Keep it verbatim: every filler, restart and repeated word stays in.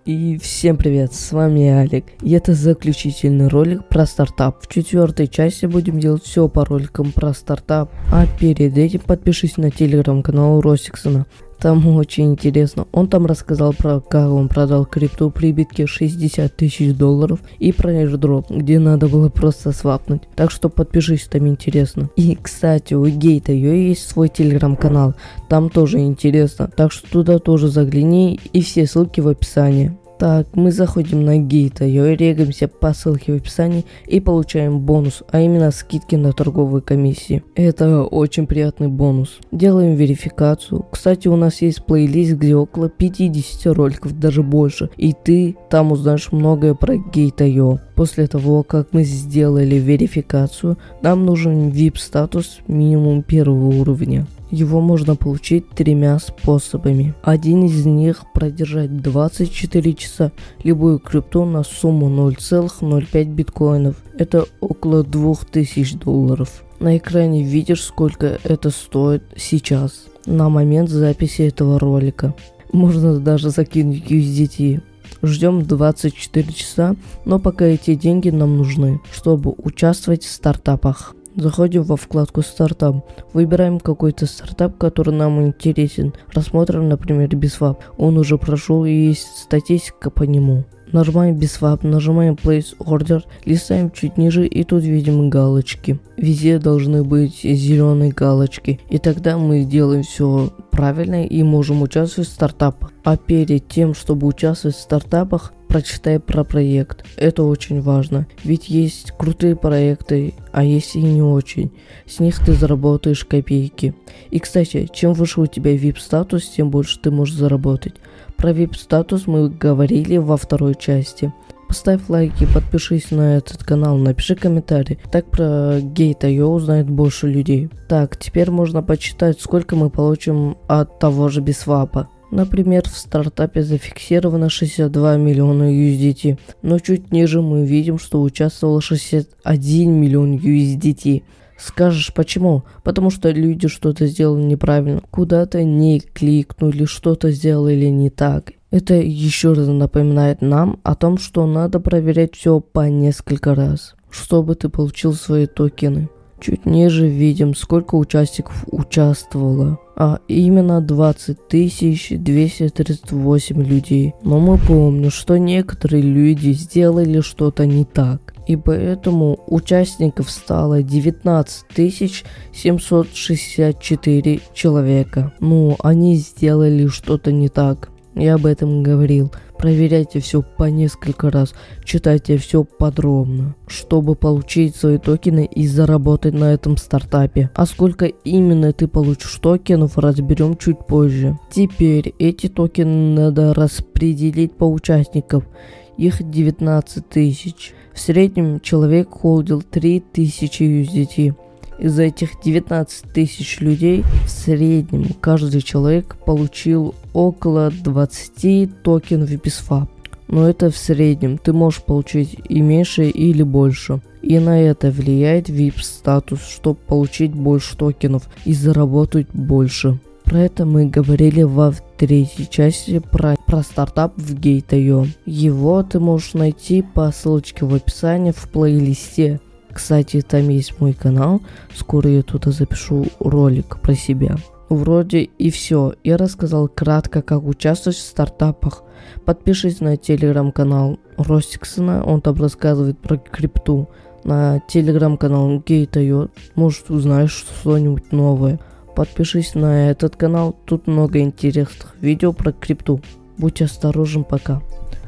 И всем привет, с вами Алик, и это заключительный ролик про стартап. В четвертой части будем делать все по роликам про стартап, а перед этим подпишись на телеграм-канал Ростиксона. Там очень интересно, он там рассказал про как он продал крипту при битке шестьдесят тысяч долларов и про airdrop, где надо было просто свапнуть. Так что подпишись, там интересно. И кстати, у Gate точка ай о есть свой телеграм-канал, там тоже интересно, так что туда тоже загляни, и все ссылки в описании. Так, мы заходим на Gate точка ай о, регаемся по ссылке в описании и получаем бонус, а именно скидки на торговые комиссии. Это очень приятный бонус. Делаем верификацию. Кстати, у нас есть плейлист, где около пятидесяти роликов, даже больше. И ты там узнаешь многое про Gate точка ай о. После того, как мы сделали верификацию, нам нужен ви ай пи-статус минимум первого уровня. Его можно получить тремя способами. Один из них продержать двадцать четыре часа любую крипту на сумму ноль целых ноль пять биткоинов. Это около двух тысяч долларов. На экране видишь, сколько это стоит сейчас, на момент записи этого ролика. Можно даже закинуть ю эс ди ти. Ждем двадцать четыре часа, но пока эти деньги нам нужны, чтобы участвовать в стартапах. Заходим во вкладку «Стартап», выбираем какой-то стартап, который нам интересен. Рассмотрим, например, BitSwap. Он уже прошел и есть статистика по нему. Нажимаем BitSwap, нажимаем Place Order, листаем чуть ниже и тут видим галочки. Везде должны быть зеленые галочки, и тогда мы делаем все правильно и можем участвовать в стартапах. А перед тем, чтобы участвовать в стартапах, прочитай про проект. Это очень важно, ведь есть крутые проекты, а есть и не очень. С них ты заработаешь копейки. И кстати, чем выше у тебя ви ай пи-статус, тем больше ты можешь заработать. Про ви ай пи-статус мы говорили во второй части. Поставь лайк и подпишись на этот канал, напиши комментарий. Так про Gate точка ай о узнает больше людей. Так, теперь можно почитать, сколько мы получим от того же BitSwap. Например, в стартапе зафиксировано шестьдесят два миллиона ю эс ди ти, но чуть ниже мы видим, что участвовало шестьдесят один миллион ю эс ди ти. Скажешь почему? Потому что люди что-то сделали неправильно, куда-то не кликнули, что-то сделали не так. Это еще раз напоминает нам о том, что надо проверять все по несколько раз, чтобы ты получил свои токены. Чуть ниже видим, сколько участников участвовало, а именно двадцать тысяч двести тридцать восемь людей. Но мы помним, что некоторые люди сделали что-то не так, и поэтому участников стало девятнадцать тысяч семьсот шестьдесят четыре человека. Ну, они сделали что-то не так. Я об этом говорил. Проверяйте все по несколько раз, читайте все подробно, чтобы получить свои токены и заработать на этом стартапе. А сколько именно ты получишь токенов, разберем чуть позже. Теперь эти токены надо распределить по участникам. Их девятнадцать тысяч. В среднем человек холдил три тысячи ю эс ди ти. Из этих девятнадцати тысяч людей в среднем каждый человек получил около двадцати токенов BitSwap. Но это в среднем, ты можешь получить и меньше или больше. И на это влияет ви ай пи-статус, чтобы получить больше токенов и заработать больше. Про это мы говорили во третьей части про, про стартап в Gate точка ай о. Его ты можешь найти по ссылочке в описании в плейлисте. Кстати, там есть мой канал, скоро я туда запишу ролик про себя. Вроде и все, я рассказал кратко, как участвовать в стартапах. Подпишись на телеграм-канал Ростиксона, он там рассказывает про крипту. На телеграм-канал Gate точка ай о, может, узнаешь что-нибудь новое. Подпишись на этот канал, тут много интересных видео про крипту. Будь осторожен, пока.